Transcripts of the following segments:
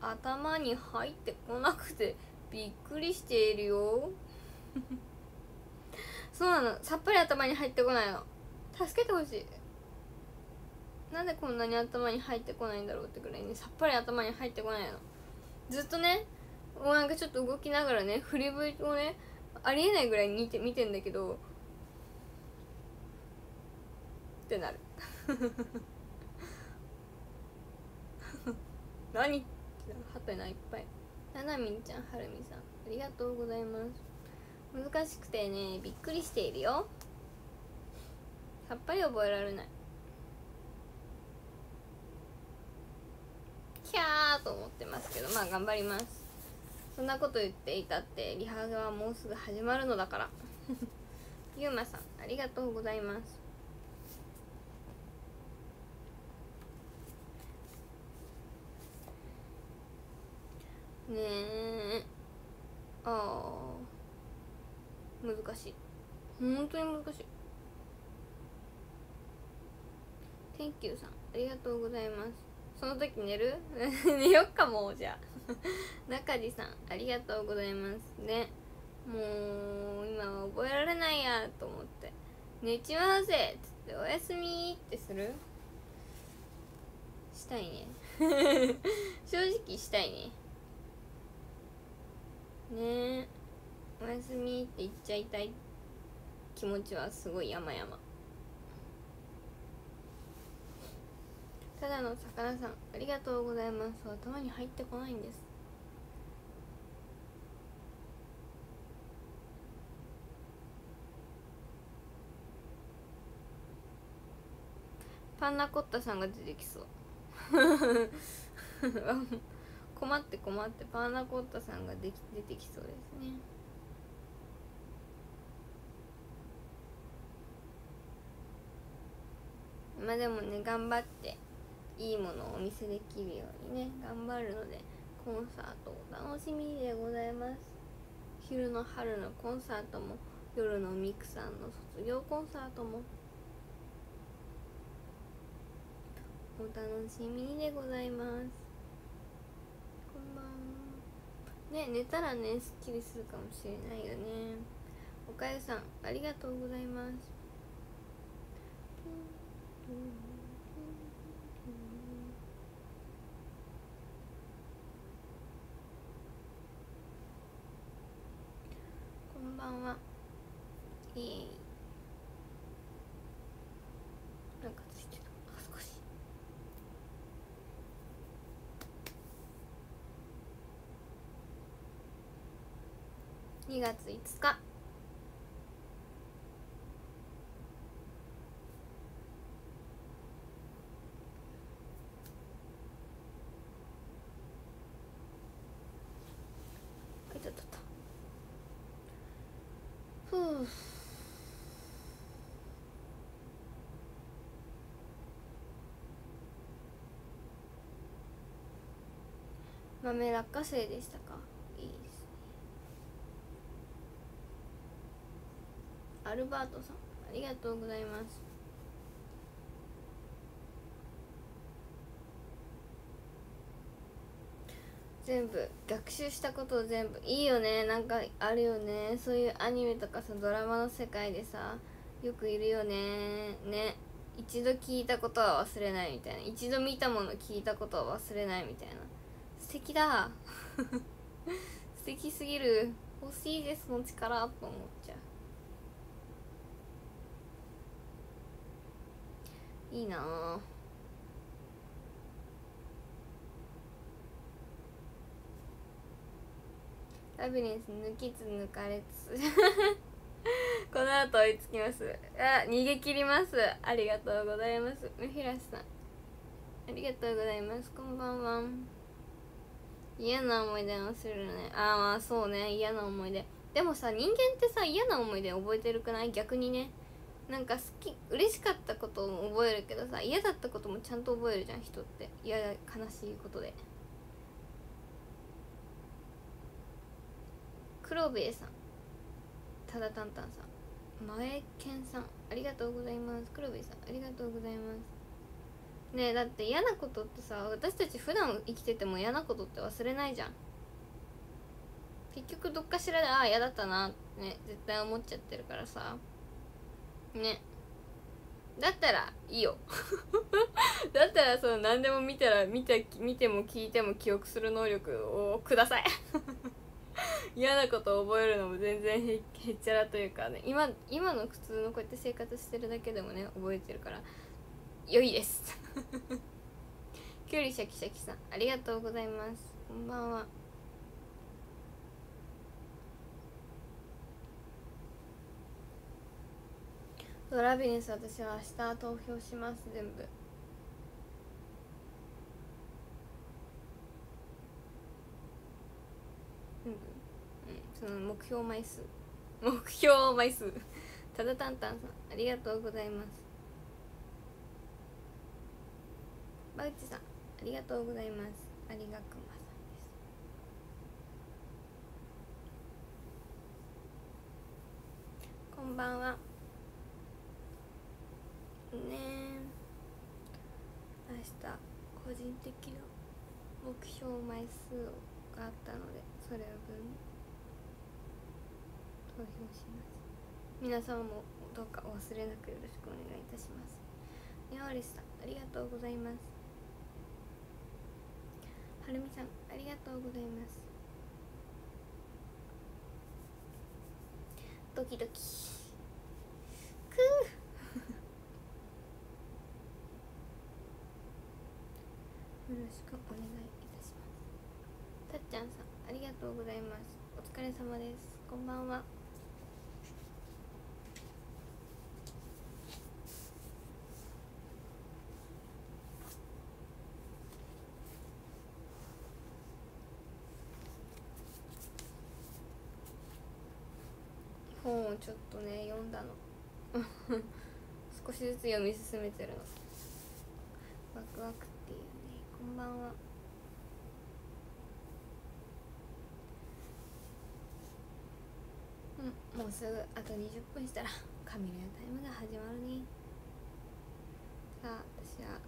頭に入ってこなくてびっくりしているよそうなの、さっぱり頭に入ってこないの。助けてほしい。なんでこんなに頭に入ってこないんだろうってくらいね、さっぱり頭に入ってこないの。ずっとね、もうなんかちょっと動きながらね、振り V をね、ありえないぐらい見てんだけどってなる何はてないっぱい。ななみんちゃん、はるみさん、ありがとうございます。難しくてね、びっくりしているよ。さっぱり覚えられない。キャーと思ってますけど、まあ頑張ります。そんなこと言っていたってリハがもうすぐ始まるのだからゆうまさん、ありがとうございます。ねえ、難しい、本当に難しい。Thank you さん、ありがとうございます。その時寝る寝よっかもう。じゃあ中地さん、ありがとうございますね。もう今は覚えられないやと思って寝ちまうぜっつっておやすみってするしたいね正直したいね。ねえ、おやすみって言っちゃいたい気持ちはすごい山々。ただの魚さん、ありがとうございます。頭に入ってこないんです。パンナコッタさんが出てきそう困ってパンナコッタさんが出てきそうですね。まあでもね、頑張っていいものをお見せできるようにね頑張るので、コンサートお楽しみでございます。昼の春のコンサートも夜のミクさんの卒業コンサートもお楽しみでございます。こんばんは。ね、寝たらねすっきりするかもしれないよね。おかゆさん、ありがとうございます。こんばんは。いえいえ、なんかついてた、少し。2月5日いたたた。ふう。豆落花生でしたか。いいですね。アルバートさん、ありがとうございます。全部学習したことを全部いいよね。なんかあるよね、そういうアニメとかさ、ドラマの世界でさよくいるよね。ね、一度聞いたことは忘れないみたいな、一度見たもの聞いたことは忘れないみたいな。素敵だ素敵すぎる。欲しいです、その力と思っちゃう。いいなぁ。ラビリンス抜きつ抜かれつこの後追いつきます。逃げ切ります。ありがとうございます。ムヒラシさん、ありがとうございます。こんばんは。嫌な思い出をするね。まあそうね、嫌な思い出。でもさ、人間ってさ、嫌な思い出覚えてるくない？逆にね、なんか嬉しかったことも覚えるけどさ、嫌だったこともちゃんと覚えるじゃん、人って。嫌だ、悲しいことで。黒兵衛さん、ただたんたんさん、前健さん、ありがとうございます。黒兵衛さん、ありがとうございます。 ね。だって嫌なことってさ、私たち普段生きてても嫌なことって忘れないじゃん。結局どっかしらでああ嫌だったなってね絶対思っちゃってるからさね。だったらいいよだったらその何でも見たら見ても聞いても記憶する能力をください嫌なことを覚えるのも全然へっちゃらというかね、今の普通のこうやって生活してるだけでもね覚えてるから良いですきゅうりシャキシャキさんありがとうございます。こんばんは。ラビネス私は明日投票します。全部その目標枚数ただたんたんさんありがとうございます。バウチさんありがとうございます。ありがくまさんです。こんばんはね。明日個人的な目標枚数があったのでそれを分投票します。皆様もどうかお忘れなくよろしくお願いいたします。ニャオリスさんありがとうございます。はるみさんありがとうございます。ドキドキくーよろしくお願いいたします。たっちゃんさんありがとうございます。お疲れ様です。こんばんは。本をちょっとね読んだの少しずつ読み進めてるの。ワクワクっていうね。こんばんは。もうすぐあと20分したらカミラヤタイムが始まるね。さあ私は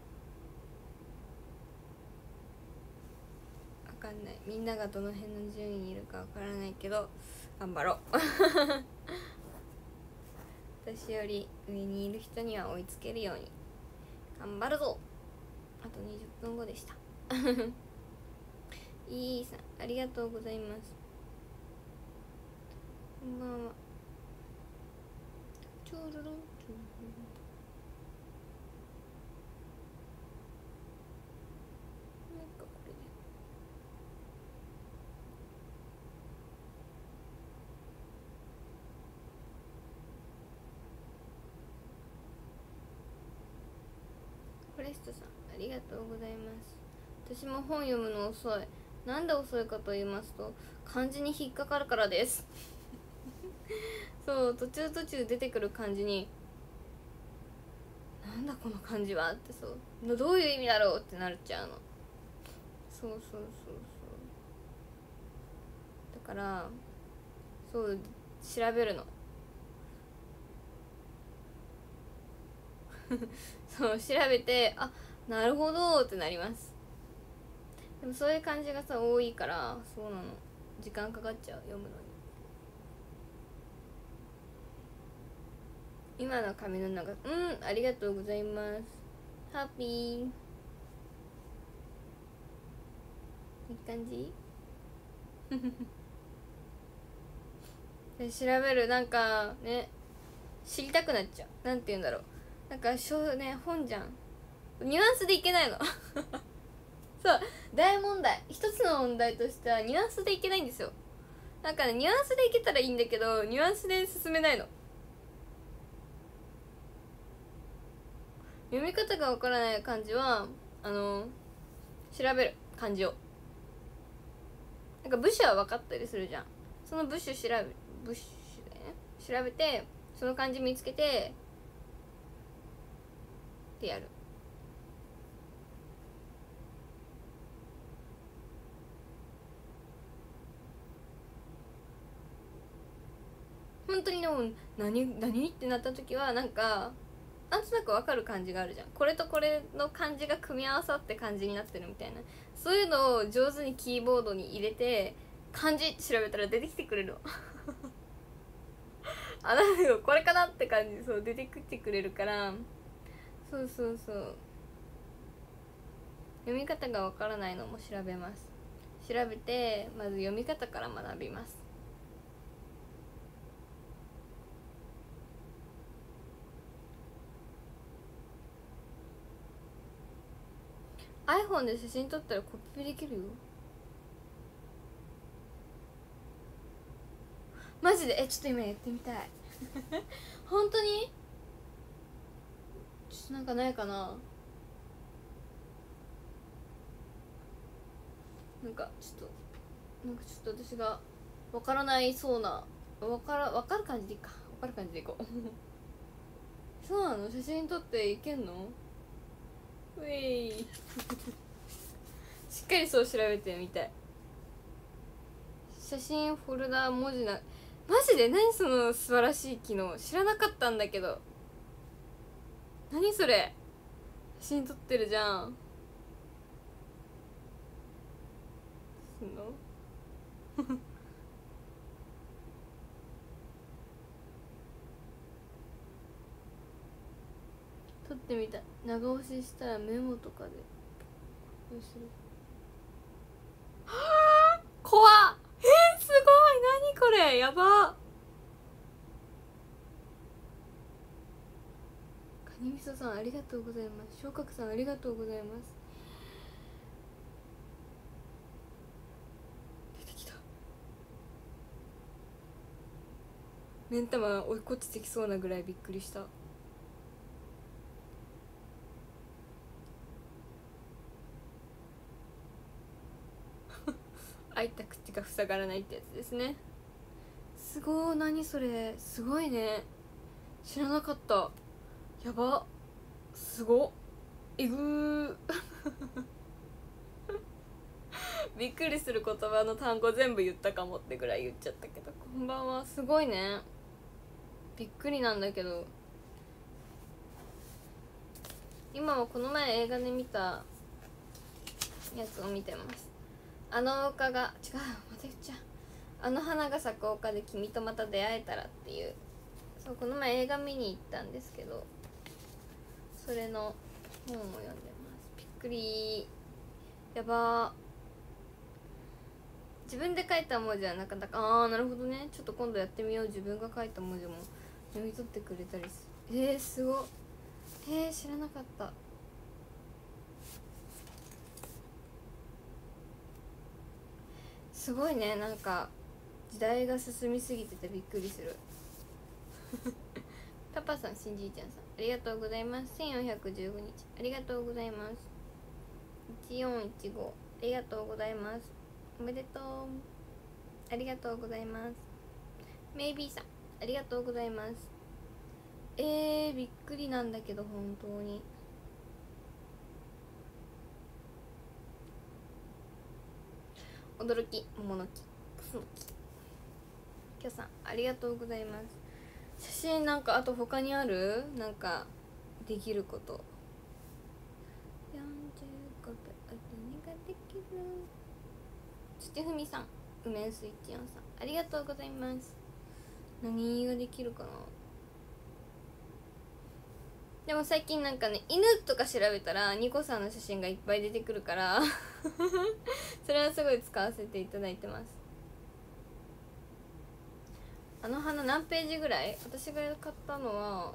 分かんない、みんながどの辺の順位にいるか分からないけど頑張ろう私より上にいる人には追いつけるように頑張るぞ。あと20分後でしたいいさんありがとうございます。こんばんは。ちょうどろんちょうどろん。なんかこれでフォレストさんありがとうございます。私も本読むの遅い。なんで遅いかと言いますと漢字に引っかかるからですそう途中出てくる漢字になんだこの漢字はってそうどういう意味だろうってなっちゃうの。そうだからそう調べるのそう調べてあなるほどってなります。でもそういう感じがさ多いからそうなの時間かかっちゃう読むのに。今の髪の長ありがとうございます。ハッピーいい感じで調べるなんかね知りたくなっちゃう。なんて言うんだろうなんか本じゃんニュアンスでいけないのそう大問題一つの問題としてはニュアンスでいけないんですよ。なんかねニュアンスでいけたらいいんだけどニュアンスで進めないの。読み方がわからない漢字は調べる漢字をなんか部首は分かったりするじゃん。その部首だよね調べてその漢字見つけてってやる。本当にでも何ってなった時はなんかなんとなく分かる感じがあるじゃん。これとこれの漢字が組み合わさって漢字になってるみたいな、そういうのを上手にキーボードに入れて漢字調べたら出てきてくれるのあ、なんだよこれかなって感じ、そう出てきてくれるから、そうそうそう、読み方がわからないのも調べます。調べてまず読み方から学びます。iPhone で写真撮ったらコピペできるよ。マジでちょっと今やってみたい本当にちょっとなんかないかな。なんかちょっと私がわからないそうな、わかる感じでいいか、わかる感じでいこうそうなの、写真撮っていけんの。ウェイしっかりそう調べてみたい。写真フォルダ文字な、マジで何その素晴らしい機能、知らなかったんだけど。何それ、写真撮ってるじゃん。すんの撮ってみた。長押ししたらメモとかでこうする。はあ怖っ。すごい、何これ、やば。カニみそさんありがとうございます。昇格さんありがとうございます。出てきた。目ん玉追いこっちてきそうなぐらいびっくりした。開いた口が塞がらないってやつですね。すごい、何それ、すごいね、知らなかった。やば、すごえぐーびっくりする言葉の単語全部言ったかもってぐらい言っちゃったけど、こんばんは。すごいね、びっくりなんだけど、今はこの前映画で見たやつを見てます。あの丘が、違う、また言っちゃう、あの花が咲く丘で君とまた出会えたらっていう、そう、この前映画見に行ったんですけど、それの本を読んでます。びっくり、やば。自分で書いた文字はなかなか、ああなるほどね、ちょっと今度やってみよう。自分が書いた文字も読み取ってくれたりする。すごっ。知らなかった。すごいね、なんか時代が進みすぎててびっくりするパパさん、しんじいちゃんさんありがとうございます。1415日ありがとうございます。1415ありがとうございます。おめでとう、ありがとうございます。メイビーさんありがとうございます。びっくりなんだけど、本当に驚き、桃の木、クスの木。きょさんありがとうございます。写真なんかあと他にある？なんかできること。45分何ができる？土ふみさん、梅スイッチ4さんありがとうございます。何ができるかな。でも最近なんかね、犬とか調べたらニコさんの写真がいっぱい出てくるからそれはすごい使わせていただいてます。あの花何ページぐらい？私が買ったのは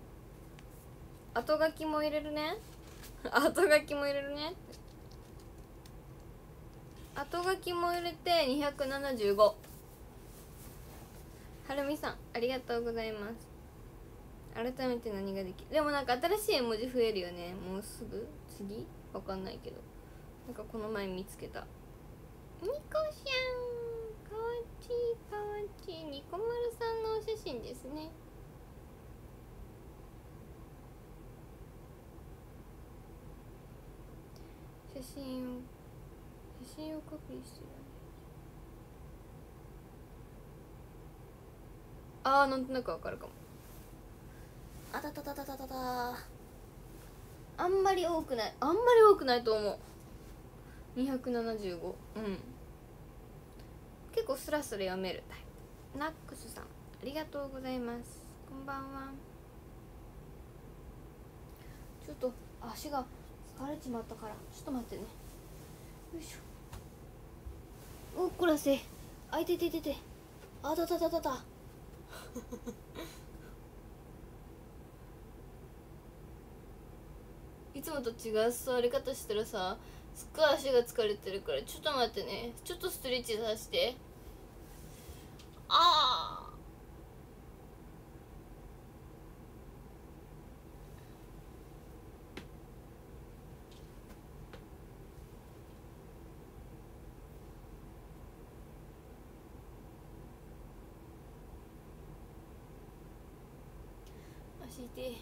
後書きも入れるね後書きも入れるね後書きも入れて275。はるみさんありがとうございます。改めて何ができる？でもなんか新しい絵文字増えるよね、もうすぐ。次わかんないけど、なんかこの前見つけた。ニコちゃんかわちいかわちい、ニコ丸さんのお写真ですね。写真をコピーしてる。なんとなくわかるかも。 あたたたたたたた。あんまり多くないと思う。275。うん、結構スラスラ読めるタイプ。ナックスさんありがとうございます。こんばんは。ちょっと足が疲れちまったからちょっと待ってね。よいしょ。おっこらせ。あいてててて。あたたたたた。いつもと違う座り方したらさ、すっごい足が疲れてるから、ちょっと待ってね。ちょっとストレッチさせて。ああ、足痛い。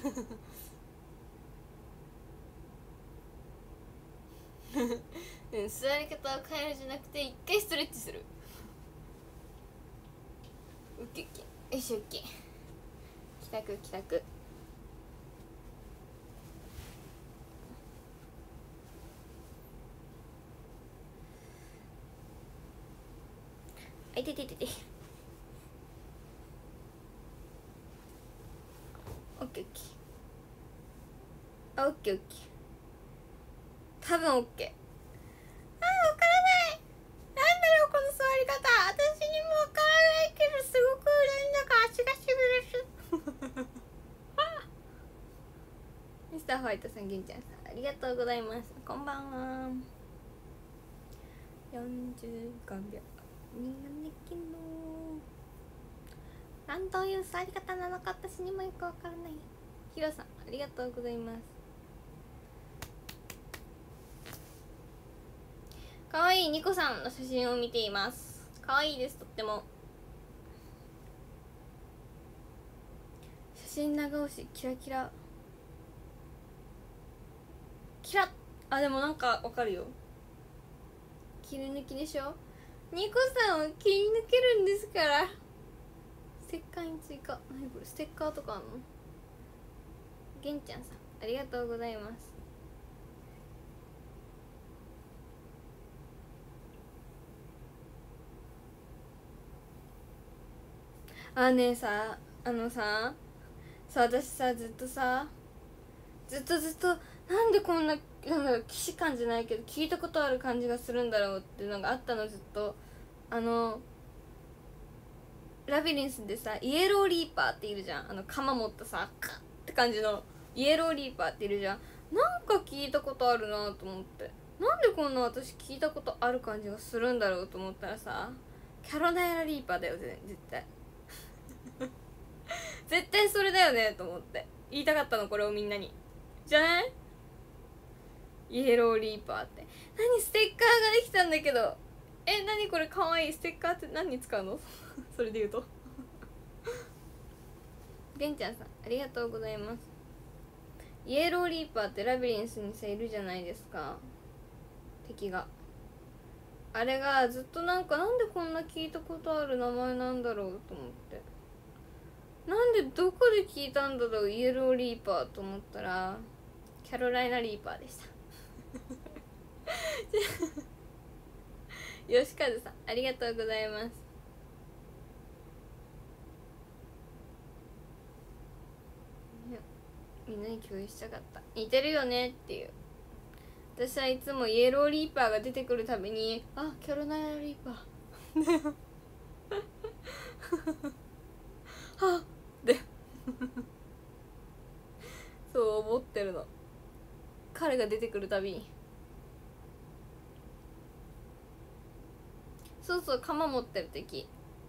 うん、座り方を変えるじゃなくて一回ストレッチする。ウッケッケ。よいしょ、ウッケ。帰宅帰宅。あいてててて。オッケーオッケー。あ、オッケーオッケー。多分オッケー。あー、わからない。なんだろうこの座り方。私にもわからないけど、すごくなんだか足がしびれる。ミスターホワイトさん、銀ちゃんさんありがとうございます。こんばんは。45秒。みんなできのなんという座り方なのか私にもよくわからない。ヒロさんありがとうございます。かわいいニコさんの写真を見ています。かわいいです、とっても。写真長押しキラキラキラッ。あ、でもなんかわかるよ。切り抜きでしょ。ニコさんを切り抜けるんですから。ステッカーに追加。何これ、ステッカーとかあんの。ゲンちゃんさんありがとうございます。あ、ねえさ、私さ、ずっとなんでこんな、なんだろう、既視感じゃないけど聞いたことある感じがするんだろうっていうのがあったの。ずっとラビリンスでさ、イエローリーパーっているじゃん。鎌持ったさ、カッって感じのイエローリーパーっているじゃん。なんか聞いたことあるなと思って、なんでこんな私聞いたことある感じがするんだろうと思ったらさ、キャロライナ・リーパーだよ絶対。絶対それだよねと思って言いたかったの、これをみんなに。じゃない？イエローリーパーって。何、ステッカーができたんだけど。何これ、かわいい。ステッカーって何に使うの？それで言うと。ゲンちゃんさんありがとうございます。イエローリーパーってラビリンスにさいるじゃないですか、敵が。あれがずっとなんでこんな聞いたことある名前なんだろうと思って、なんでどこで聞いたんだろうイエローリーパーと思ったらキャロライナリーパーでした。吉和さんありがとうございます。みんなに共有したかった。似てるよねっていう。私はいつもイエローリーパーが出てくるたびに、あ、キャロライナリーパーはっでそう思ってるの、彼が出てくるたびに。そうそう、鎌持ってる敵。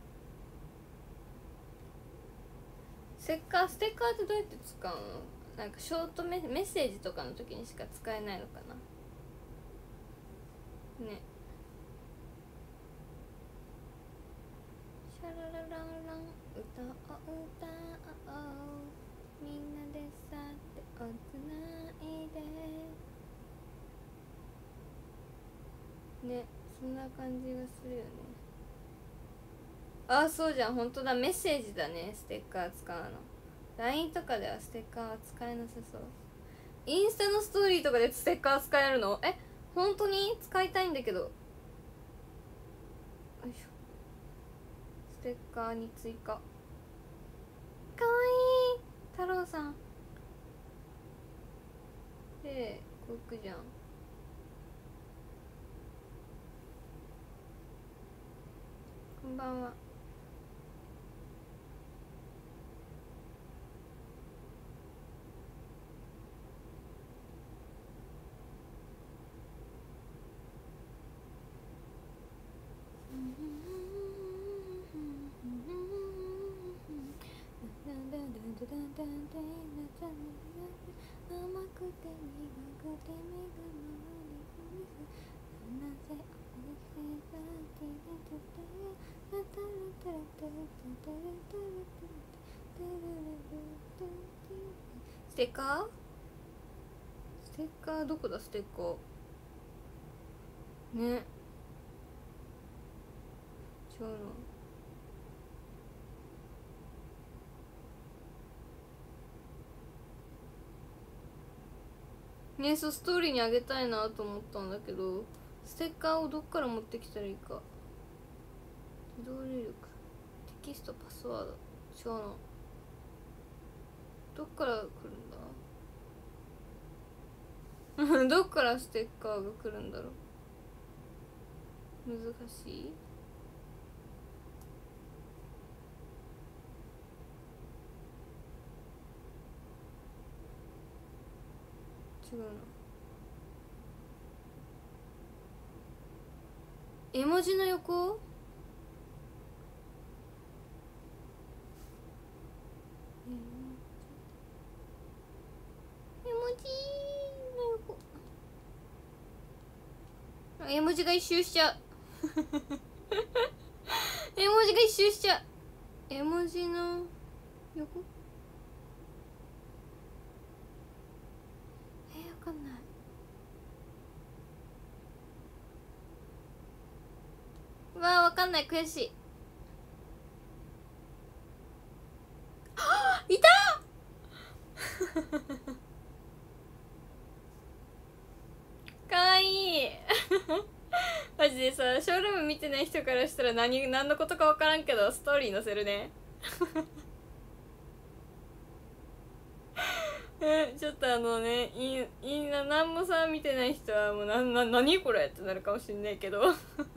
ステッカーってどうやって使うの？なんかショートメッセージとかの時にしか使えないのかなね。シャララララン歌おうみんなでさ手をつないでね、そんな感じがするよね。あ、そうじゃん、ほんとだ、メッセージだね、ステッカー使うの。 LINE とかではステッカーは使えなさそう。インスタのストーリーとかでステッカー使えるの？本当に使いたいんだけど。よいしょ。ステッカーに追加。かわいい太郎さんでこういくじゃん。こんばんは。甘くて苦くて目が回りなぜステッカー？ステッカーどこだ？ステッカーね、違うの。ね、そうストーリーにあげたいなと思ったんだけど、ステッカーをどっから持ってきたらいいか。自動入力、テキスト、パスワード、違うな。どっから来るんだどっからステッカーが来るんだろう。難しい。違うな。絵文字の横？絵文字の横。絵文字が一周しちゃう絵文字が一周しちゃう。絵文字の横？わかんない。わかんない。悔しい。いたかわいいマジでさ、ショールーム見てない人からしたら何のことか分からんけど、ストーリー載せるねちょっと何もさ見てない人はもう何これってなるかもしんないけど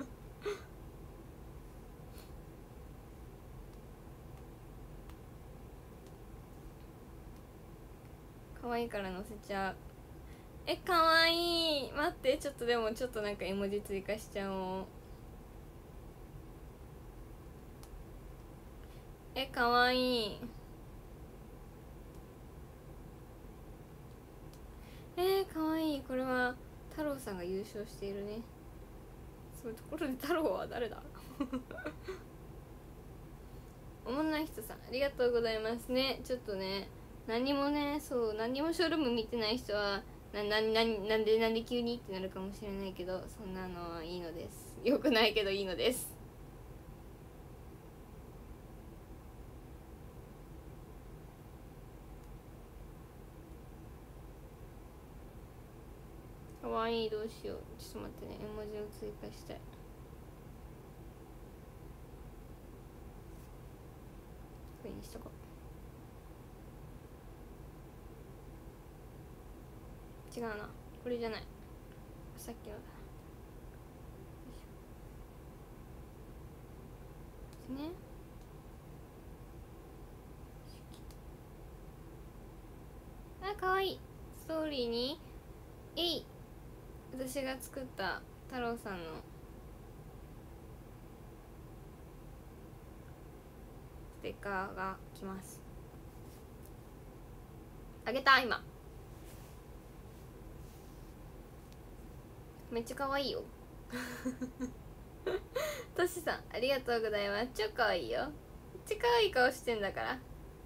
可愛いから載せちゃう。可愛い。待って、ちょっとでもちょっとなんか絵文字追加しちゃおう。可愛い。可愛い。これは太郎さんが優勝しているね。そういうところで太郎は誰だおもんない人さん、ありがとうございますね。ちょっとね、何もショールーム見てない人はなんで急にってなるかもしれないけど、そんなのはいいのです。よくないけどいいのです。かわいい。どうしよう。ちょっと待ってね、絵文字を追加したい。これにしとこう。違うな、これじゃない。さっきのだね。かわいい。ストーリーに私が作った太郎さんのステッカーが来ます。あげた。今めっちゃ可愛いよとしさん、ありがとうございます。超可愛いよ。めっちゃ可愛い顔してんだから。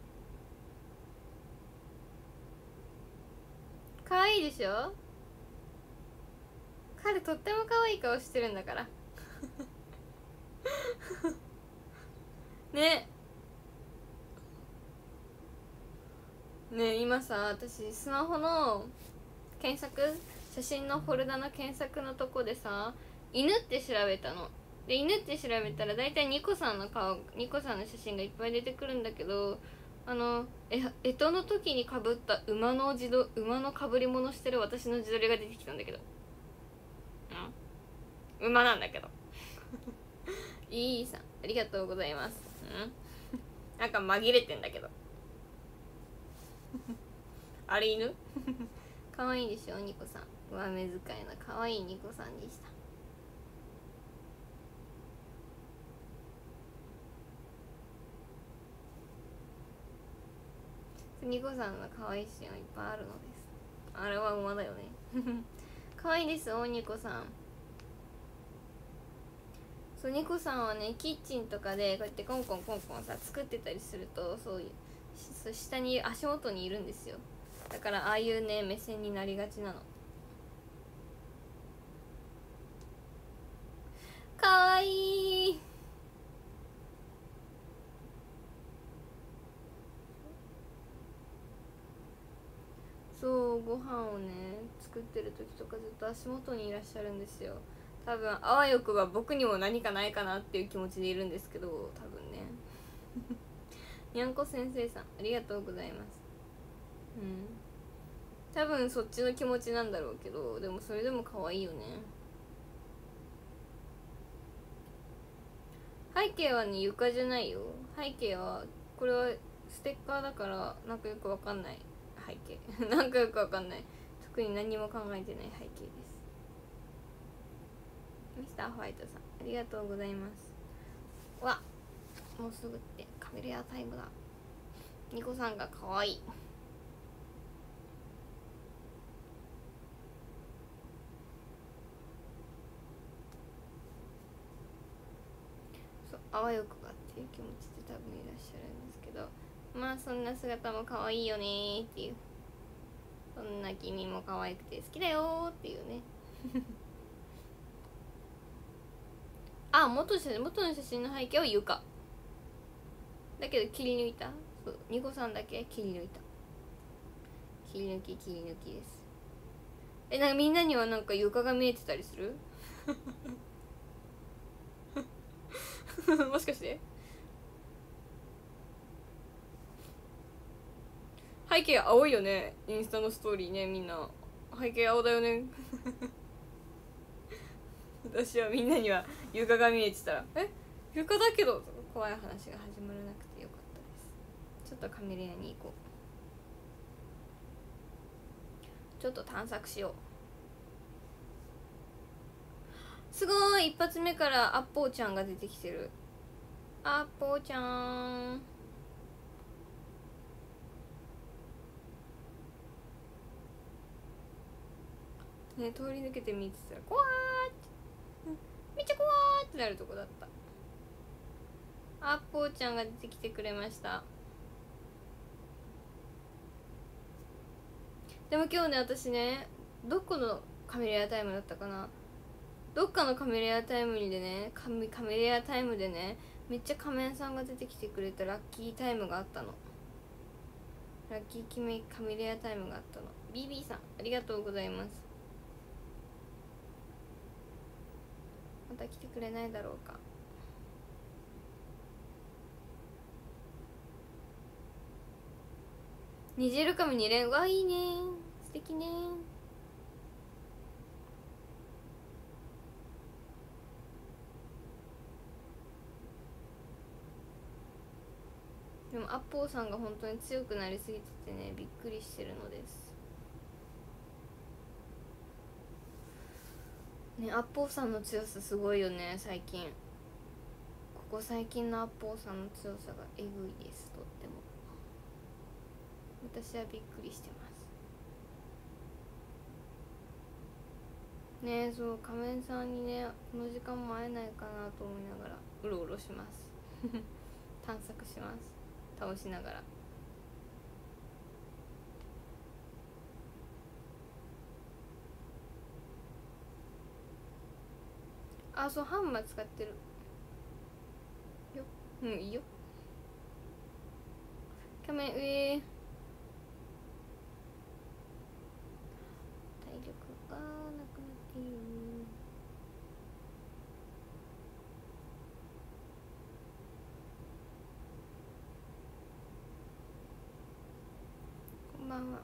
可愛いでしょ。彼とっても可愛い顔してるんだからね。 今さ、私スマホの検索、写真のフォルダの検索のとこでさ、犬って調べたの。で犬って調べたら大体ニコさんの写真がいっぱい出てくるんだけど、干支の時にかぶった馬のかぶり物してる私の自撮りが出てきたんだけど、馬なんだけどいいさんありがとうございます。なんか紛れてんだけどあれ犬かわいいでしょニコさん。上目遣いのかわいいニコさんでした。ニコさんの可愛いシーンはいっぱいあるのです。あれは馬だよね可愛いですおニコさん。そうニコさんはね、キッチンとかでこうやってコンコンコンコンさ作ってたりすると、そう下に足元にいるんですよ。だからああいうね目線になりがちなの。かわいい。そうご飯をね作ってる時とかずっと足元にいらっしゃるんですよ。多分あわよくば僕にも何かないかなっていう気持ちでいるんですけど、多分ねにゃんこ先生さんありがとうございます。多分そっちの気持ちなんだろうけど、でもそれでも可愛いよね。背景はね床じゃないよ。背景はこれはステッカーだからなんかよくわかんない背景なんかよくわかんない、特に何も考えてない背景です。ミスターホワイトさんありがとうございます。わもうすぐってカメレアタイムだ。ニコさんが可愛い。そうあわよくばっていう気持ちで多分いらっしゃるんですけど、まあそんな姿も可愛いよねーっていう、そんな君も可愛くて好きだよーっていうね元の写真の背景は床だけど切り抜いた。そうニコさんだけ切り抜いた。切り抜きです。なんかみんなにはなんか床が見えてたりするもしかして背景青いよね。インスタのストーリーね、みんな背景青だよね私はみんなには床が見えてたら床だけど怖い話が始まらなくてよかったです。ちょっとカメレアに行こう。ちょっと探索しよう。すごい一発目からアッポーちゃんが出てきてる。アッポーちゃんね、通り抜けて見てたら怖ーってめっちゃ怖ーってなるとこだった。アッポーちゃんが出てきてくれました。でも今日ね私ね、どこのカメレアタイムだったかな、どっかのカメレアタイムでねカメレアタイムでねめっちゃ仮面さんが出てきてくれたラッキータイムがあったの。ラッキーカメレアタイムがあったの。 BB さんありがとうございます。また来てくれないだろうか。虹色髪2連、わいいね素敵ね。でもアッポーさんが本当に強くなりすぎててねびっくりしてるのですね。アッポーさんの強さすごいよね最近。ここ最近のアッポーさんの強さがえぐいです。とっても私はびっくりしてますね。そう仮面さんにねこの時間も会えないかなと思いながらうろうろします探索します、倒しながら。そうハンマー使ってるよ。いいよ。仮面上なくなっている。こんばんは。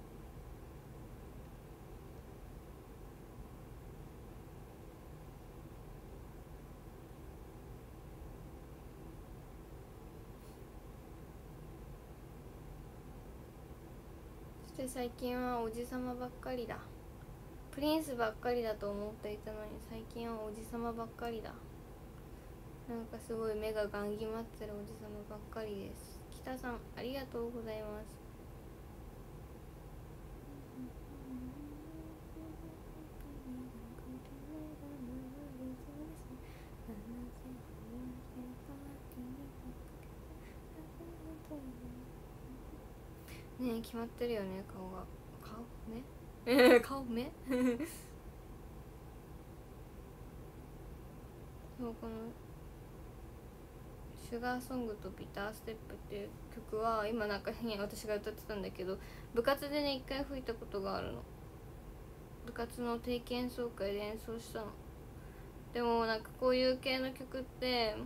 そして最近はおじさまばっかりだ。プリンスばっかりだと思っていたのに最近はおじさまばっかりだ。なんかすごい目がガン決まってるおじさまばっかりです。北さんありがとうございます。ねえ決まってるよね、顔が。顔目顔目そうこのシュガーソングとビターステップっていう曲は今なんか変に私が歌ってたんだけど、部活でね一回吹いたことがあるの。部活の定期演奏会で演奏したの。でもなんかこういう系の曲って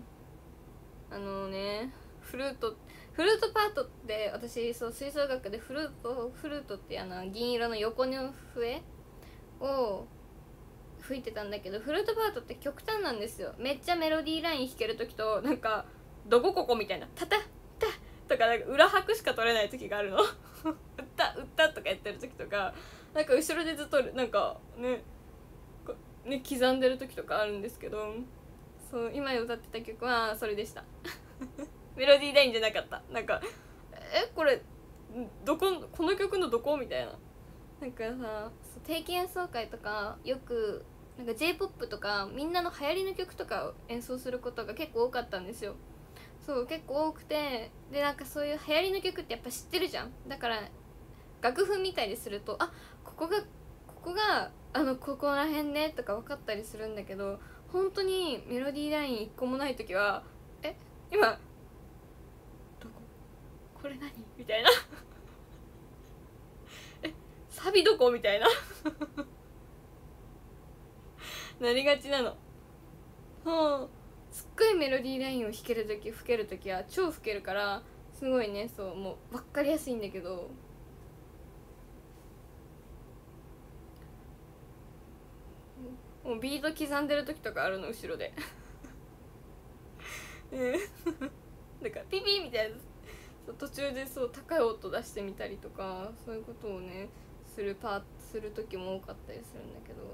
フルートパートって私そう吹奏楽でフルートって銀色の横の笛を吹いてたんだけど、フルートパートって極端なんですよ。めっちゃメロディーライン弾ける時となんかどこここみたいなタタタとかなんか裏拍しか取れない時があるのうったとかやってる時とか、なんか後ろでずっとなんかね刻んでる時とかあるんですけど、そう今歌ってた曲はそれでしたメロディーラインじゃなかった。なんかこれこの曲のどこみたいな。なんかさ、定期演奏会とかよくなんか J-POP とかみんなの流行りの曲とかを演奏することが結構多かったんですよ。そう結構多くて、でなんかそういう流行りの曲ってやっぱ知ってるじゃん。だから楽譜みたいにするとここがここら辺ねとか分かったりするんだけど、本当にメロディーライン一個もない時は今どこれ何みたいなサビどこみたいななりがちなの。すっごいメロディーラインを弾ける時吹ける時は超吹けるから、すごいね、そうもう分かりやすいんだけど、もうビート刻んでる時とかあるの後ろでだからピピみたいな、途中でそう高い音出してみたりとか、そういうことをねする時も多かったりするんだけど、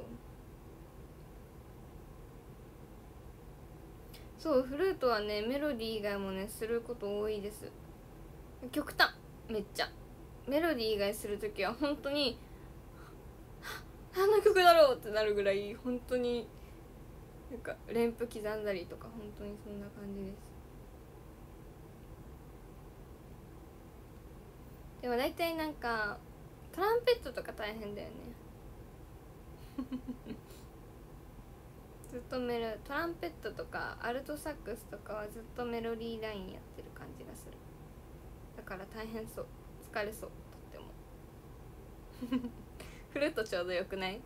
そうフルートはねメロディー以外もねすること多いです。極端めっちゃメロディー以外するときは本当に何の曲だろうってなるぐらい、本当になんか連符刻んだりとか、本当にそんな感じです。でも大体なんかトランペットとか大変だよねずっとトランペットとかアルトサックスとかはずっとメロディーラインやってる感じがする。だから大変そう、疲れそう、とってもフルートちょうどよくない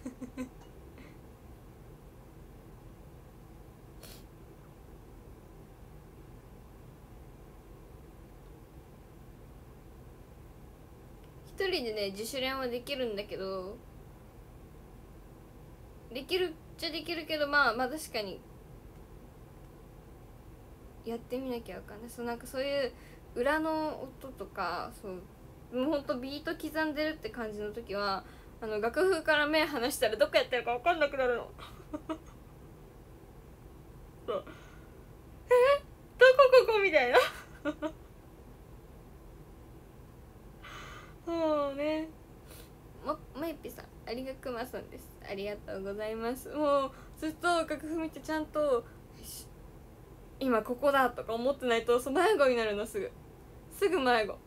一人でね自主練はできるんだけど、できるっちゃできるけど、まあ確かにやってみなきゃわかんない。なんかそういう裏の音とか、そうもうほんとビート刻んでるって感じの時は楽譜から目離したらどこやってるかわかんなくなるのそうどこみたいなそうね。まゆぴさんありがくまさんです。ありがとうございます。もうずっと楽譜見てちゃんと今ここだとか思ってないと迷子になるの。すぐ迷子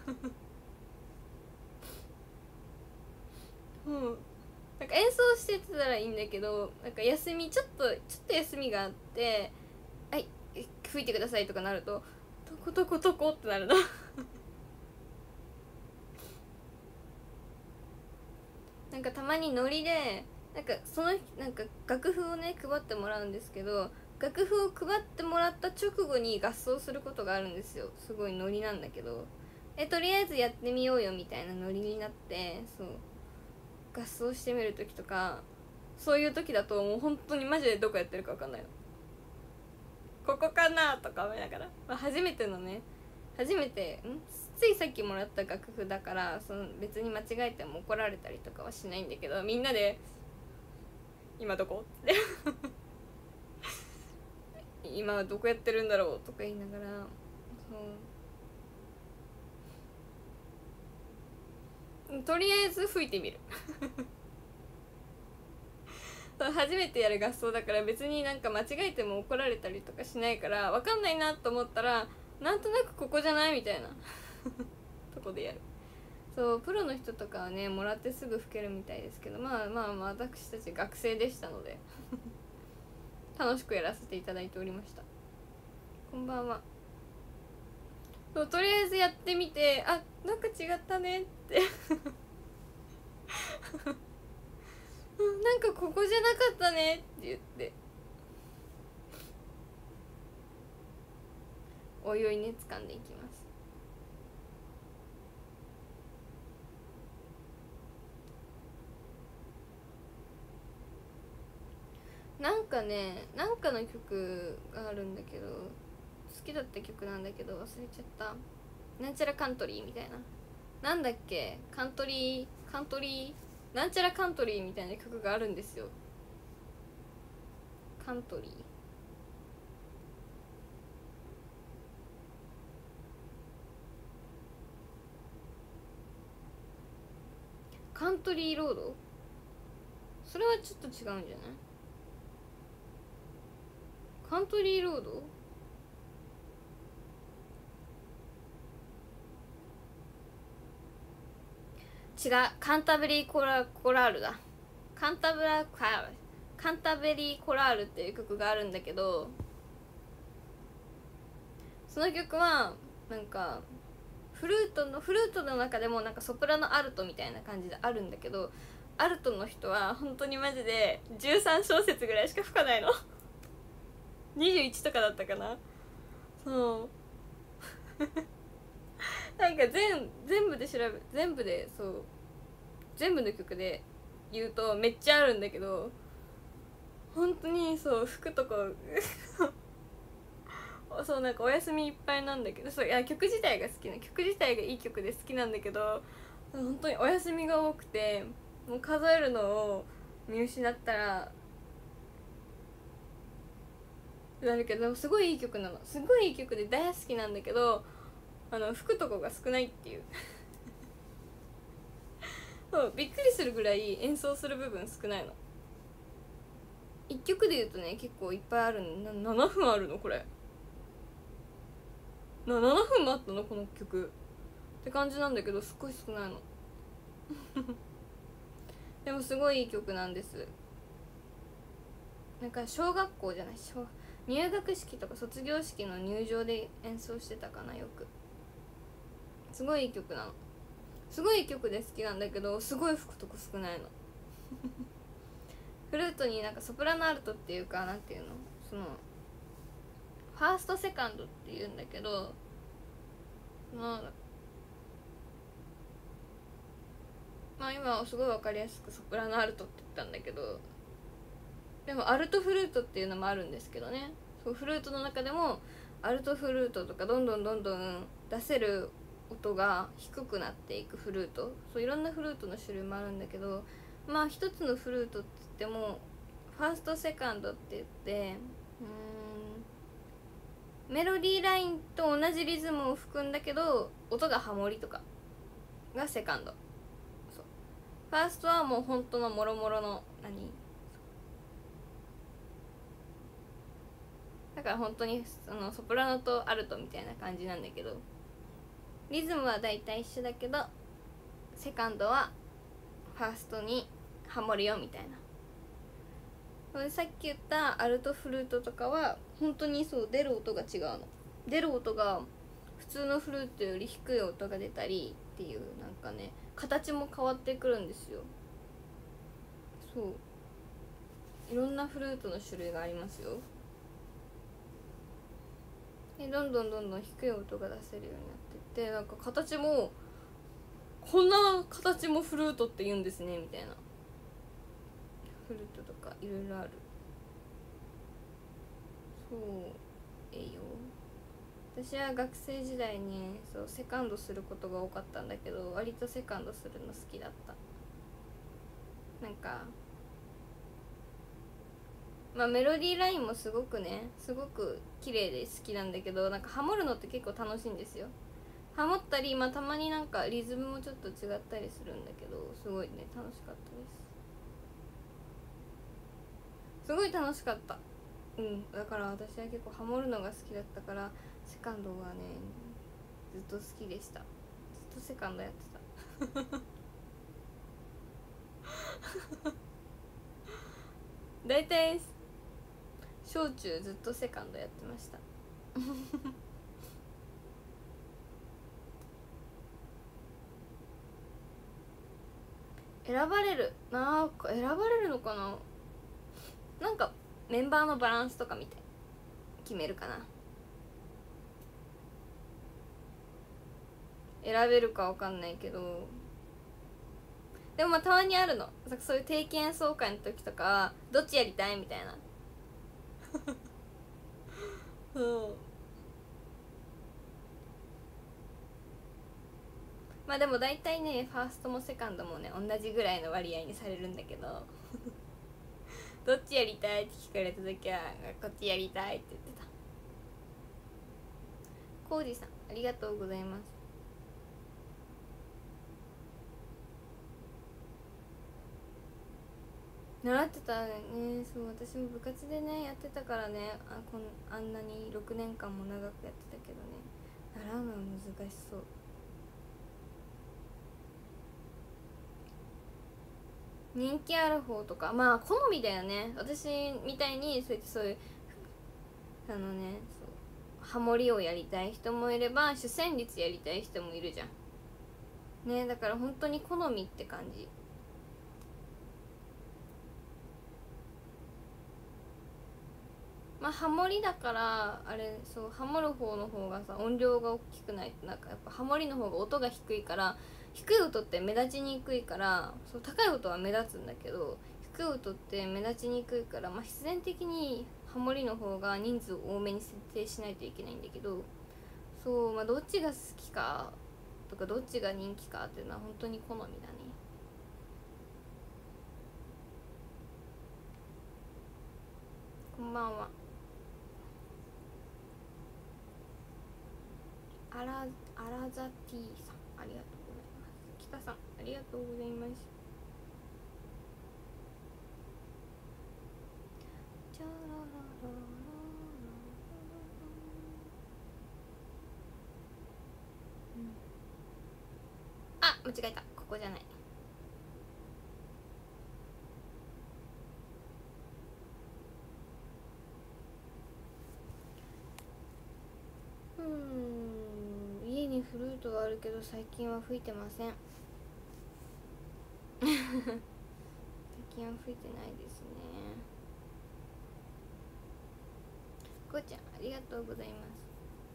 なんか演奏してたらいいんだけど、なんかちょっと休みがあってはい吹いてくださいとかなるとどこってなるのななんかたまにノリでなんかそのなんか楽譜をね配ってもらうんですけど、楽譜を配ってもらった直後に合奏することがあるんですよ。すごいノリなんだけど、とりあえずやってみようよみたいなノリになって、そう合奏してみる時とか、そういう時だともう本当にマジでどこやってるか分かんないの。ここかなとか思いながら、初めてついさっきもらった楽譜だから、その別に間違えても怒られたりとかはしないんだけど、みんなで「今どこ?」って今どこやってるんだろうとか言いながら、そうとりあえず吹いてみる初めてやる合奏だから別になんか間違えても怒られたりとかしないから、分かんないなと思ったらなんとなくここじゃないみたいなとこでやる。そうプロの人とかはねもらってすぐ吹けるみたいですけど、まあ私たち学生でしたので楽しくやらせていただいておりました。こんばんは。そうとりあえずやってみて、あ、なんか違ったねってなんかここじゃなかったねって言っておいおいね掴んでいきます。なんかね、なんかの曲があるんだけど、好きだった曲なんだけど忘れちゃった。なんちゃらカントリーみたいな、なんだっけ、カントリーなんちゃらカントリーみたいな曲があるんですよ。カントリー、カントリーロード、それはちょっと違うんじゃない？カントリーロード、違う、カンタベリーコラールだ。カンタベリーコラールっていう曲があるんだけど、その曲はなんかフルートの中でもなんかソプラノアルトみたいな感じであるんだけど、アルトの人は本当にマジで13小節ぐらいしか吹かないの21とかだったかな。そうなんか全部でそう全部の曲で言うとめっちゃあるんだけど、本当にそう吹くとこそうなんかお休みいっぱいなんだけど、そういや曲自体がいい曲で好きなんだけど、本当にお休みが多くてもう数えるのを見失ったらなるけど、すごいいい曲なの、すごいいい曲で大好きなんだけど、吹くとこが少ないっていうそうびっくりするぐらい演奏する部分少ないの。1曲で言うとね結構いっぱいあるの。7分あるのこれ、7分もあったのこの曲って感じなんだけど、すっごい少ないのでもすごいいい曲なんです。なんか小学校じゃない、入学式とか卒業式の入場で演奏してたかな、よく。すごいいい曲なの、すごいいい曲で好きなんだけど、すごい吹くとこ少ないのフルートになんかソプラノアルトっていうか、なんていうの、そのファーストセカンドっていうんだけど、まあ今はすごい分かりやすくソプラノアルトって言ったんだけど、でもアルトフルートっていうのもあるんですけどね。そうフルートの中でもアルトフルートとかどんどん出せる音が低くなっていくフルート、そういろんなフルートの種類もあるんだけど、まあ一つのフルートって言ってもファーストセカンドって言って、メロディーラインと同じリズムを吹くんだけど音がハモリとかがセカンド。そうファーストはもう本当のもろもろのだから本当にソプラノとアルトみたいな感じなんだけど、リズムはだいたい一緒だけどセカンドはファーストにハモるよみたいな。さっき言ったアルトフルートとかは本当にそう出る音が違うの。出る音が普通のフルートより低い音が出たりっていう、なんかね形も変わってくるんですよ。 そういろんなフルートの種類がありますよ。どんどん低い音が出せるようになってって、なんか形もこんな形もフルートって言うんですねみたいな。フルートとかいろいろある。そうよ。私は学生時代にそうセカンドすることが多かったんだけど、割とセカンドするの好きだった。なんかまあメロディーラインもすごく綺麗で好きなんだけど、なんかハモるのって結構楽しいんですよ。ハモったり、まあたまになんかリズムもちょっと違ったりするんだけど、すごいね楽しかったです。すごい楽しかった。だから私は結構ハモるのが好きだったから、セカンドはねずっと好きでした。ずっとセカンドやってた。大体小中ずっとセカンドやってました。選ばれるのかな。なんかメンバーのバランスとか見て決めるかな。選べるかわかんないけど、でもまあたまにあるの。そういう定期演奏会の時とかどっちやりたいみたいな。そうまあでも大体ねファーストもセカンドもね同じぐらいの割合にされるんだけどどっちやりたいって聞かれた時はこっちやりたいって言ってた。コウジさんありがとうございます。習ってたね。そう私も部活でねやってたからね、あんなに6年間も長くやってたけどね、習うのは難しそう。人気ある方とかまあ好みだよね。私みたいにそういうそうハモリをやりたい人もいれば主旋律やりたい人もいるじゃんね。だから本当に好みって感じ。まあハモリだからあれ、そうハモる方の方がさ音量が大きくないと、なんかやっぱハモリの方が音が低いから、低い音って目立ちにくいから、そう高い音は目立つんだけど低い音って目立ちにくいから、まあ必然的にハモリの方が人数多めに設定しないといけないんだけど、そうまあどっちが好きかとかどっちが人気かっていうのは本当に好みだね。こんばんは。アラザティさんありがとうございます。北さんありがとうございます。チャララララあ、間違えた、ここじゃない。家にフルートはあるけど最近は吹いてません。最近は吹いてないですね。こうちゃんありがとうございます。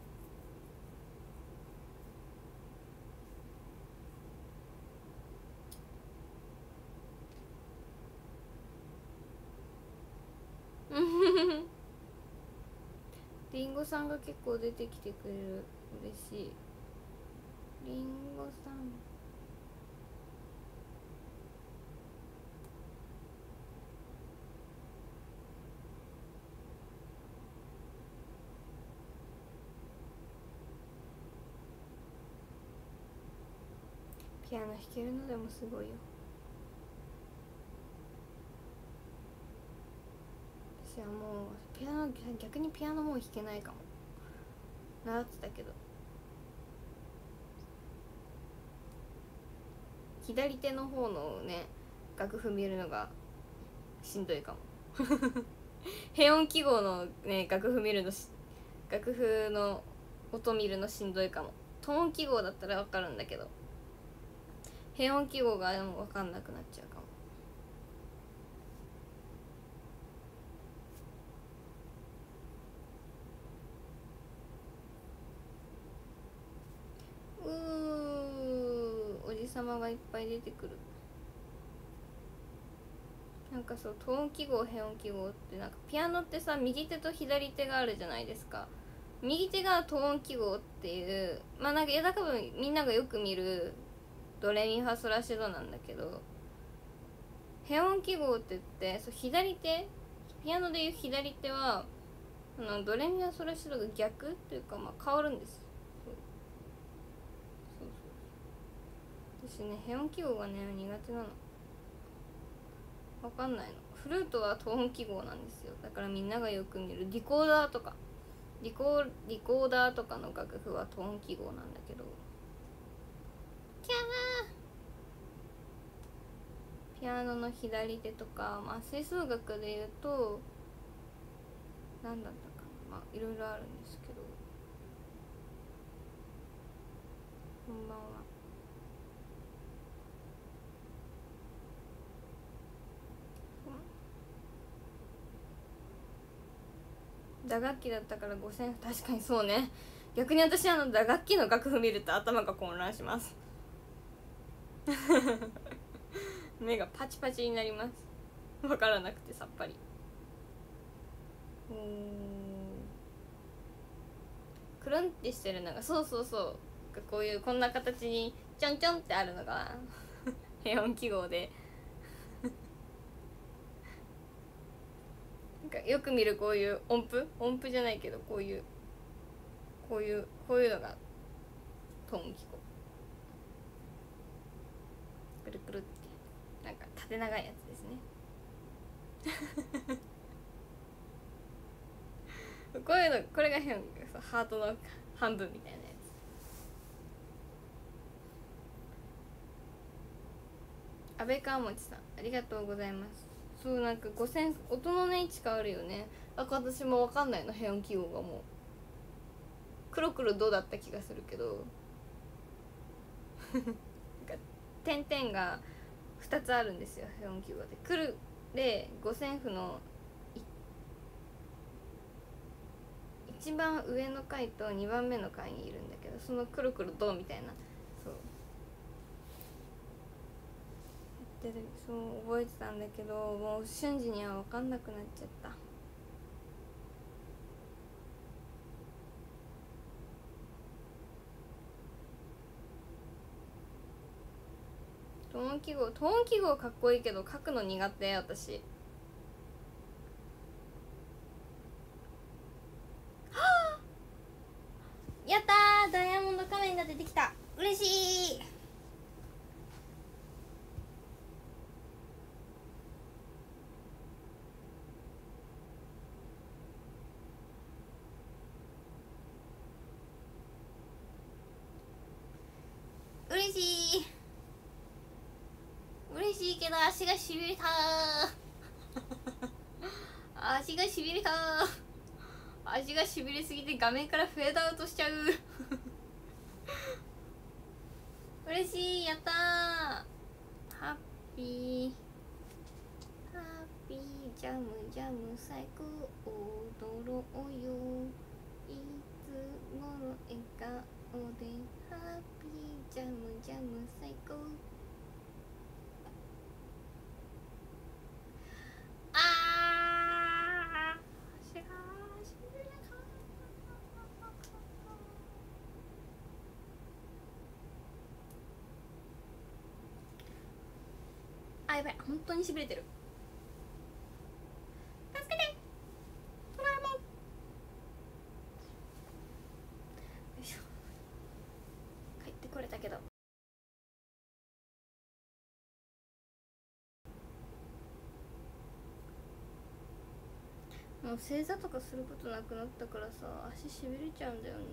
リンゴさんが結構出てきてくれる、嬉しい。リンゴさんピアノ弾けるのでもすごいよ。私はもう逆にピアノもう弾けないかも。習ってたけど左手の方のね楽譜見るのがしんどいかも。変音記号のね楽譜の音見るのしんどいかも。トーン記号だったら分かるんだけど変音記号が分かんなくなっちゃうかも。 様がいっぱい出てくる。なんかそう、トーン記号変音記号ってなんかピアノってさ、右手と左手があるじゃないですか。右手がトーン記号っていう、まあなんか多分みんながよく見るドレミファソラシドなんだけど、変音記号って言って、そう左手、ピアノでいう左手はドレミファソラシドが逆というか、まあ変わるんです。そう私ね、変音記号がね苦手なの。わかんないの。フルートはトーン記号なんですよ。だからみんながよく見るリコーダーとかリコーダーとかの楽譜はトーン記号なんだけど、キャーピアノの左手とか、まあ吹奏楽でいうと何だったかな、まあいろいろあるんですけど。こんばんは。打楽器だったから5000。確かにそうね。逆に私打楽器の楽譜見ると頭が混乱します目がパチパチになります。分からなくてさっぱり。くるんってしてるのが、そうそうそう、こういうこんな形にちょんちょんってあるのが変音記号でなんかよく見るこういう音符じゃないけど、こういうのがトーン記号。くるくるってなんか縦長いやつですねこういうの、これが変、ハートの半分みたいなやつ。安倍川持さんありがとうございます。そう、なんか5000音のね位置変わるよね。私も分かんないの、変音記号が。もう黒黒ドだった気がするけどなんか点々が2つあるんですよ、変音記号で。くるで五線譜の一番上の階と2番目の階にいるんだけど、そのくるくるドみたいな、そうやってる。そう覚えてたんだけど、もう瞬時には分かんなくなっちゃった。トーン記号かっこいいけど書くの苦手私。はあ、やったー、ダイヤモンド仮面が出てきた。嬉しい。嬉しい嬉しいけど足がしびれた足がしびれた足がしびれすぎて画面からフェードアウトしちゃう嬉しい、やったー、ハッピージャム最高、踊ろうよいつもの笑顔で、ハッピージャム最高。足がしびれた。やばい、本当にしびれてる。助けてドラえもん。よいしょ、帰ってこれたけど。もう正座とかすることなくなったからさ、足しびれちゃうんだよね。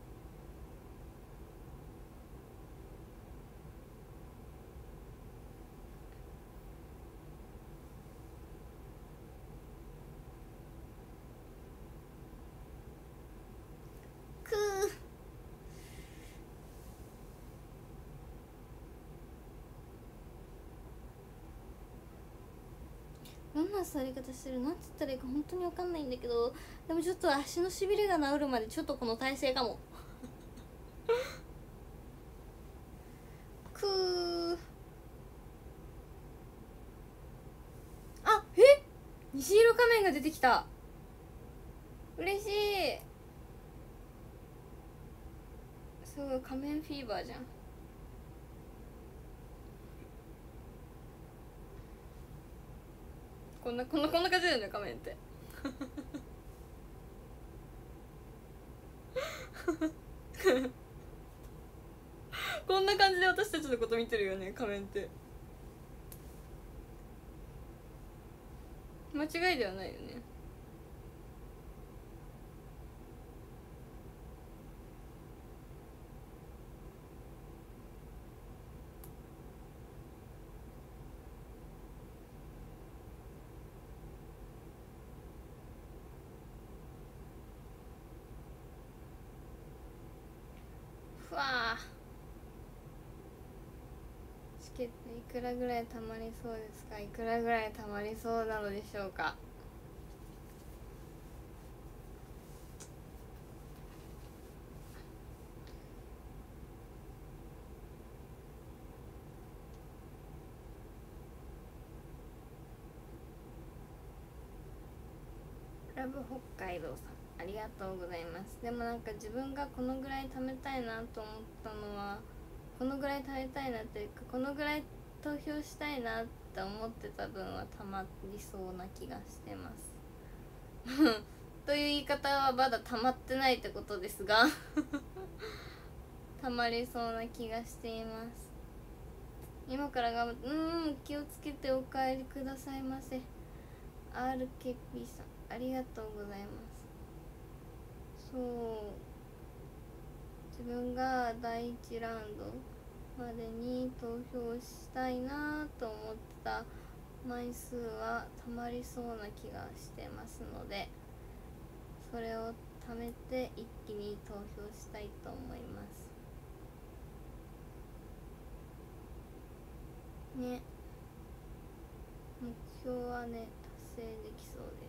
どんな座り方してる、なんつったらいいか本当に分かんないんだけど、でもちょっと足のしびれが治るまでちょっとこの体勢かもくー。あ、虹色仮面が出てきた。嬉しい。すごい仮面フィーバーじゃん。こんな感じだよね、仮面ってこんな感じで私たちのこと見てるよね、仮面って。間違いではないよね。ふわー、チケットいくらぐらい貯まりそうですか？いくらぐらい貯まりそうなのでしょうか？ラブ北海道さん、ありがとうございます。でもなんか自分がこのぐらい貯めたいなと思ったのは、このぐらい貯めたいなっていうか、このぐらい投票したいなって思ってた分はたまりそうな気がしてますという言い方はまだたまってないってことですがたまりそうな気がしています。今から頑張って、気をつけてお帰りくださいませ。 RKP さん、ありがとうございます。そう、自分が第1ラウンドまでに投票したいなと思ってた枚数はたまりそうな気がしてますので、それを貯めて一気に投票したいと思いますね。目標はね、達成できそうです。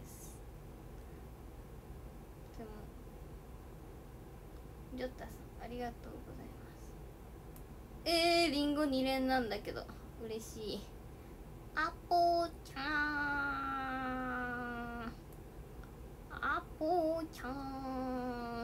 でもりょったさん、ありがとうございます。リンゴ2連なんだけど嬉しい。アポーちゃん、アポーちゃん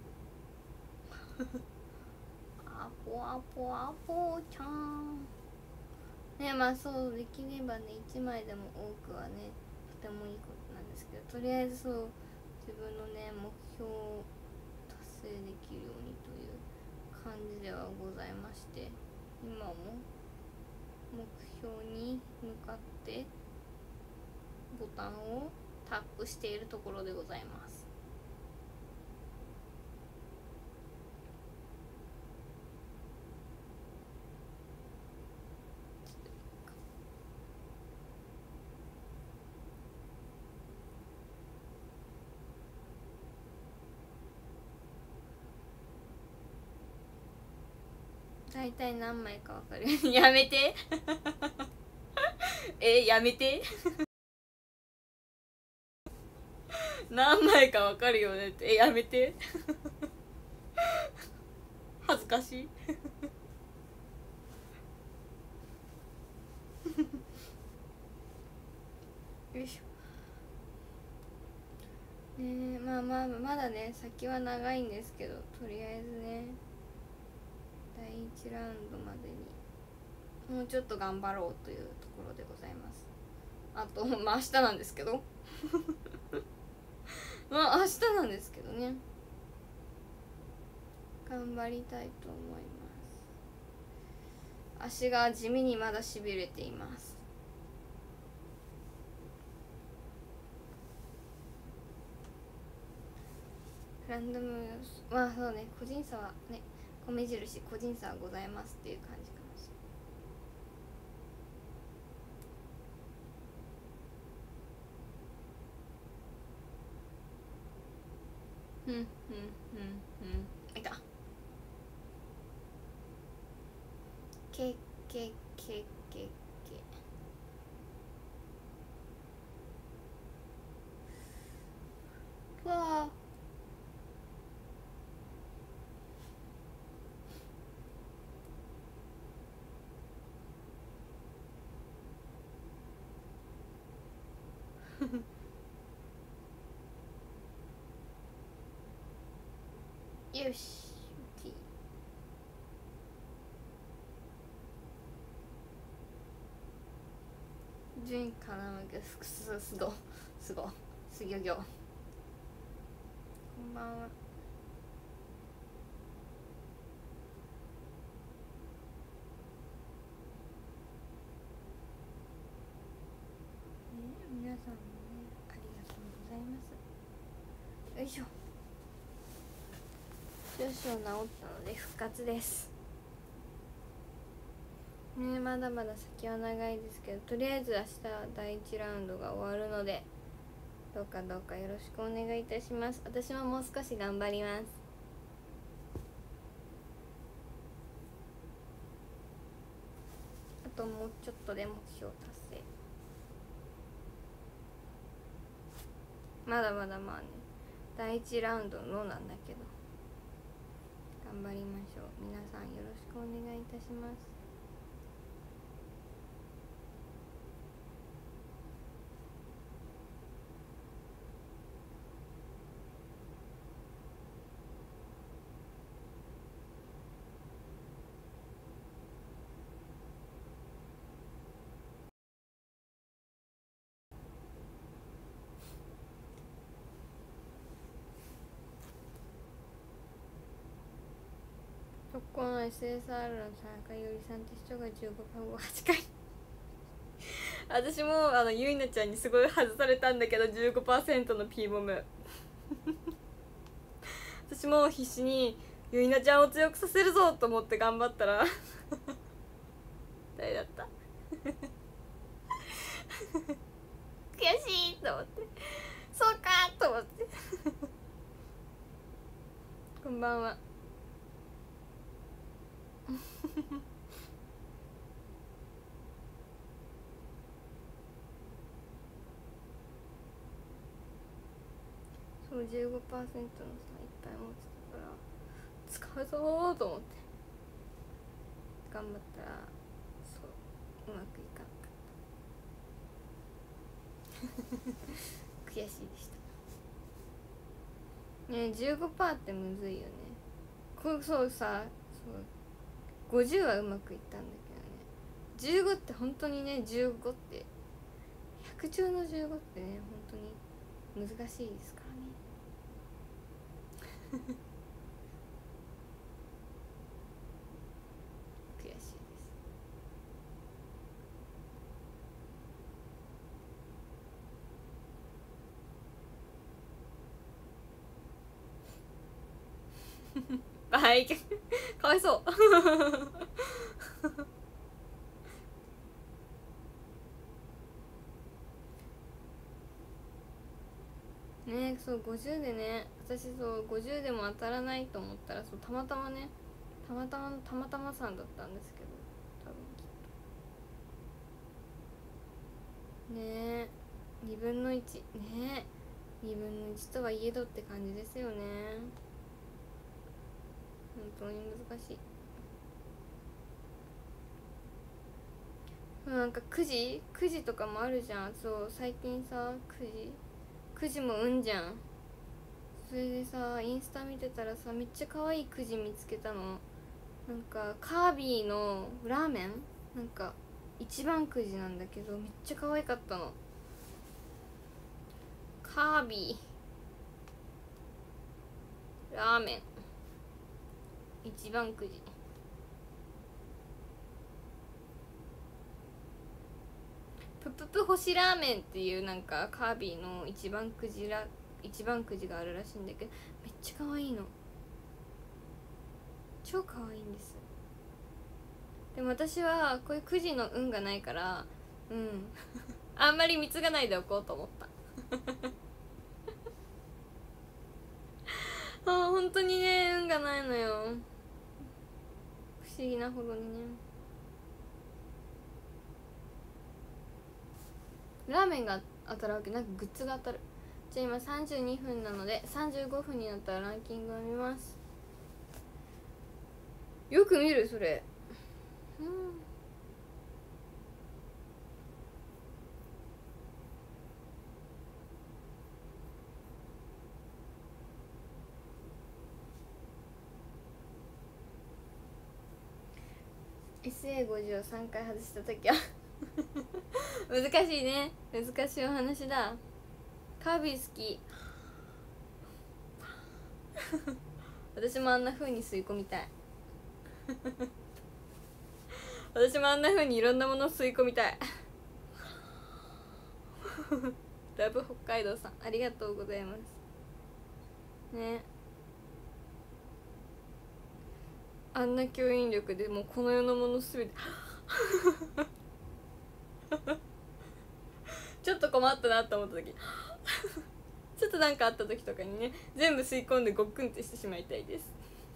アポアポアポちゃんね。まあそうできればね、1枚でも多くはねとてもいいことなんですけど、とりあえずそう自分のね目標を達成できるようにという感じではございまして、今も目標に向かってボタンをタップしているところでございます。大体何枚かわかるやめてやめて何枚かわかるよねってやめて恥ずかしいよいしょね。まあまだね先は長いんですけど、とりあえずね第1ラウンドまでにもうちょっと頑張ろうというところでございます。あとまあ明日なんですけどまあ明日なんですけどね、頑張りたいと思います。足が地味にまだしびれています。ランダムまあそうね、個人差はね、米印個人差はございますっていう感じかもしれない。いた。けわあ、 よし、OK。順かなわけすどすぎょぎょ。こんばんは。皆さんもね、ありがとうございます。よいしょ。少々治ったので復活ですね。まだまだ先は長いですけど、とりあえず明日第1ラウンドが終わるので、どうかよろしくお願いいたします。私ももう少し頑張ります。あともうちょっとで目標達成。まだまだまあね、第1ラウンドのなんだけど、頑張りましょう。皆さんよろしくお願いいたします。特攻の SSR の田中よりさんって人が15番を8回私もゆいなちゃんにすごい外されたんだけど 15% の P ボム私も必死にゆいなちゃんを強くさせるぞと思って頑張ったら誰だった悔しいと思って、そうかと思ってこんばんはそう 15% のさいっぱい持ってたから使うぞと思って頑張ったら、そううまくいかなかった悔しいでしたね。15% ってむずいよね。そうさ、そう50はうまくいったんだけどね、15って本当にね、15って100中の15ってね、本当に難しいですからね悔しいです。はい、かわいそうね。そう50でね、私そう50でも当たらないと思ったら、そうたまたまね、たまたまさんだったんですけど、多分きっとねえ、2分の1ねえ、2分の1とはいえどって感じですよね。本当に難しい。なんか9時とかもあるじゃん。そう最近さ、9時もじゃん。それでさ、インスタ見てたらさ、めっちゃ可愛いくじ見つけたの。なんかカービィのラーメン、なんか一番くじなんだけど、めっちゃ可愛かったの。カービィラーメン一番くじ、プププ星ラーメンっていうなんかカービィの一番くじがあるらしいんだけど、めっちゃ可愛いの。超可愛いんです。でも私はこういうくじの運がないから、あんまり貢がないでおこうと思った本当にね、運がないのよ、不思議なほどにね。ラーメンが当たるわけなんかグッズが当たる。じゃあ今32分なので、35分になったらランキングを見ます。よく見るそれ。 SA50 を3回外した時は難しいね、難しいお話だ。カービィ好き私もあんな風に吸い込みたい私もあんな風にいろんなもの吸い込みたいラブ北海道さんありがとうございますね。あんな吸引力でもうこの世のものすべてちょっと困ったなと思った時ちょっとなんかあった時とかにね全部吸い込んでごっくんってしてしまいたいです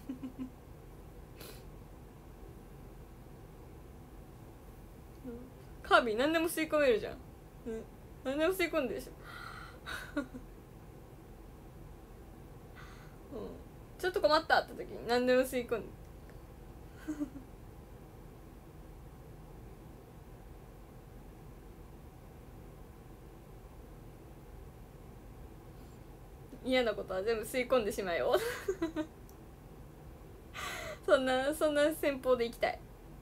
カービィ何でも吸い込めるじゃん、何でも吸い込んでるでしょちょっと困ったって時に何でも吸い込んで嫌なことは全部吸い込んでしまえよそんな戦法でいきたい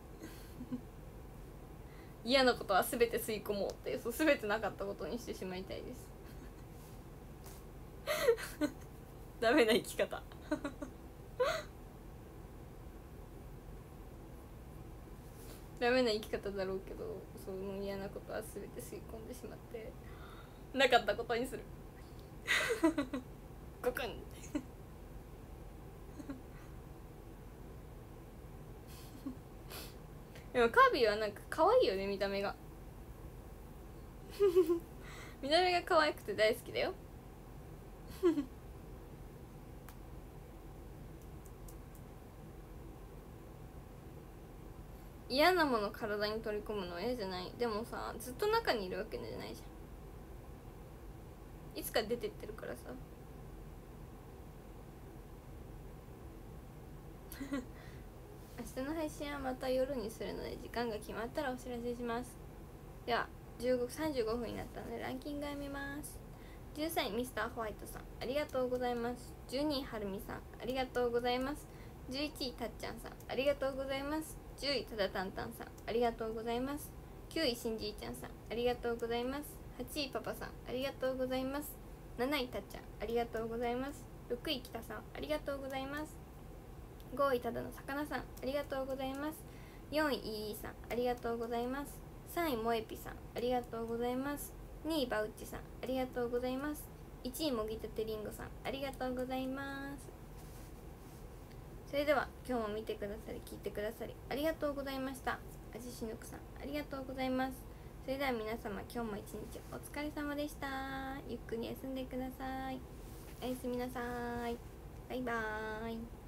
嫌なことは全て吸い込もうっていう、そう全てなかったことにしてしまいたいですダメな生き方ダメな生き方だろうけど、その嫌なことは全て吸い込んでしまってなかったことにするごくんでもカービィはなんか可愛いよね、見た目が見た目が可愛くて大好きだよ嫌なもの体に取り込むのは嫌じゃない。でもさずっと中にいるわけじゃないじゃん、いつか出てってるからさ明日の配信はまた夜にするので時間が決まったらお知らせします。では35分になったのでランキングを見ます。13位ミスターホワイトさんありがとうございます。12位はるみさんありがとうございます。11位たっちゃんさんありがとうございます。10位ただたんたんさんありがとうございます。9位しんじいちゃんさんありがとうございます。8位パパさんありがとうございます。7位たっちゃんありがとうございます。6位きたさんありがとうございます。5位ただの魚さんありがとうございます。4位いいさんありがとうございます。3位もえぴさんありがとうございます。2位バウッチさんありがとうございます。1位もぎたてりんごさんありがとうございます。それでは今日も見てくださり聞いてくださりありがとうございました。あじしぬくさんありがとうございます。それでは皆様今日も一日お疲れ様でした。ゆっくり休んでください。おやすみなさい。バイバーイ。